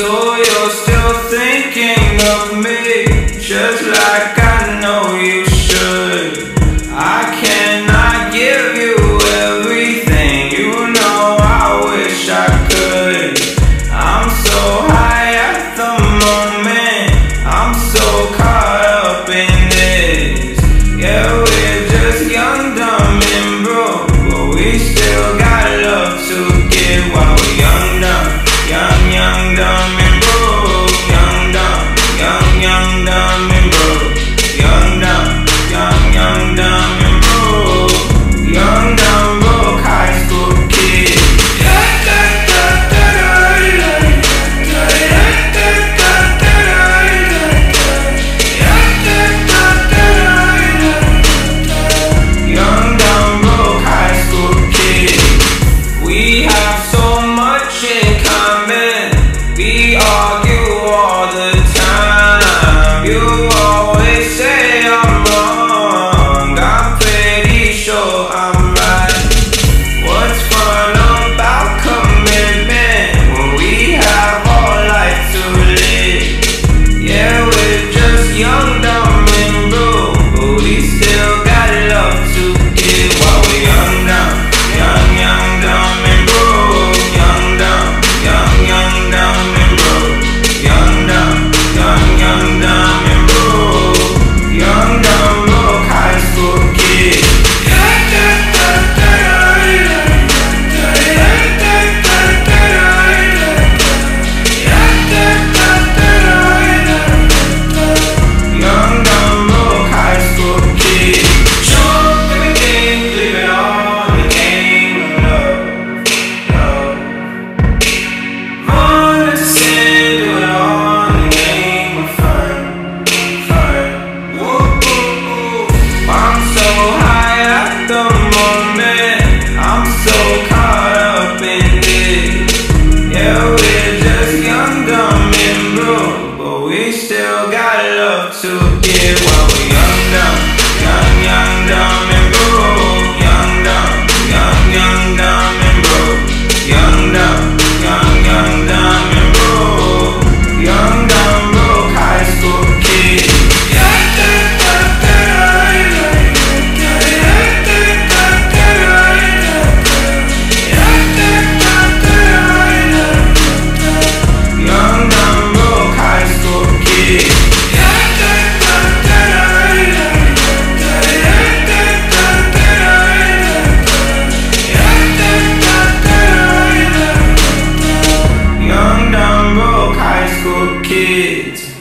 So you're still thinking of me, just like I know you should. I cannot give you everything, you know I wish I could. I'm so high at the moment, I'm so caught up in this. Yeah, we're just young, dumb and broke, but we still got love to give while we're young, dumb. Young, dumb and broke. Young, dumb and broke. Young, dumb and broke. Young, dumb, broke high school kid. Young, dumb, broke high school kid. We have so much in common. We argue all the time. You always say I'm wrong, I'm pretty sure I'm right. What's fun about commitment when we have all life to live? Yeah, we're just young, dumb and broke, but we still got love to give while we're young, dumb. Young, dumb and broke. Young, dumb and broke. Young, dumb and broke. Young, dumb, broke high school kid. Young, dumb, broke high school kid. Sure, everything, leave it on the game of love. Run to sin, do it on the game of fun. Woo. I'm so high at the moment, I'm so caught up in this. Yeah, we're just young, dumb and broke, but we still got love to give while we're young, dumb. Young, dumb and broke. Young, dumb and broke. Young, dumb and broke. Young, dumb, broke high school kid. Young, dumb, broke high school kid. Young, dumb, broke high school kids.